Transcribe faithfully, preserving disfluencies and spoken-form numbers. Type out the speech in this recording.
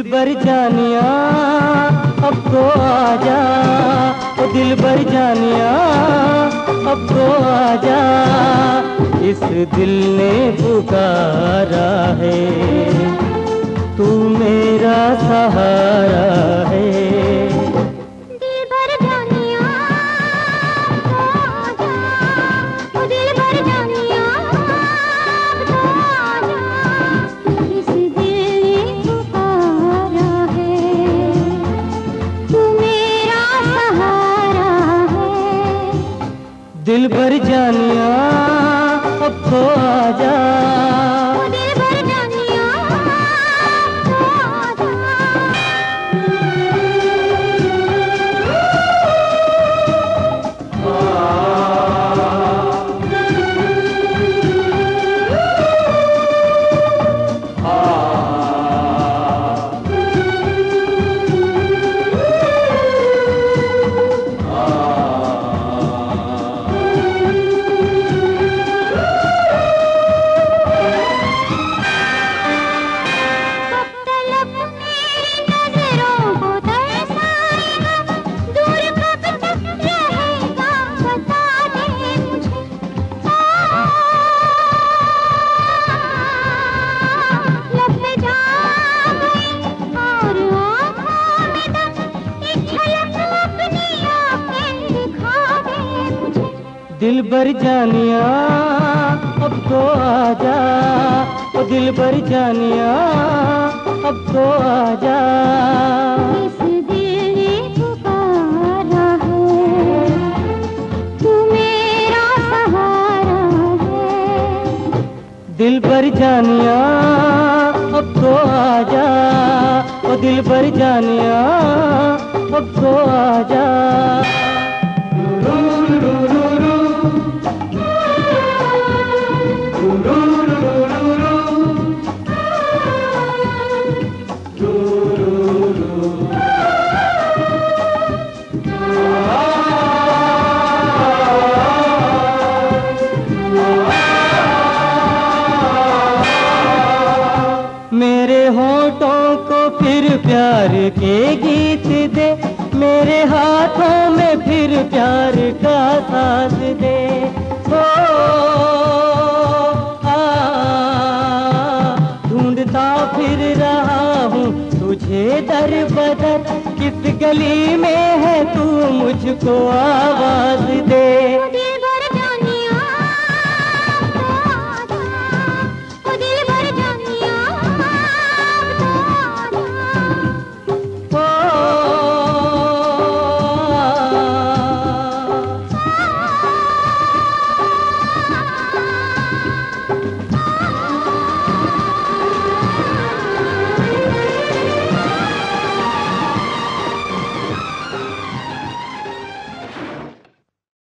दिलबर जानिया अब तो आजा, ओ दिलबर जानिया अब तो आजा, इस दिल ने पुकारा है, तू मेरा सहारा है। दिलबर जानिया अब तो आजा, ओ दिलबर जानिया अब तो आजा, इस दिल ने पुकारा है, तू मेरा सहारा है। दिलबर जानिया अब तो आजा, ओ दिलबर जानिया अब तो आजा। दिलबर जानिया अब तो आजा, ओ दिलबर जानिया अब तो आजा, इस दिल ने पुकारा है, तू मेरा सहारा है। दिलबर जानिया अब तो आजा, ओ दिलबर जानिया अब तो आजा। मेरे होठों को फिर प्यार के गीत दे, मेरे हाथों में फिर प्यार का साथ दे। ओ आ ढूंढता फिर रहा हूँ तुझे दर बदर, किस गली में है तू मुझको आवाज दे।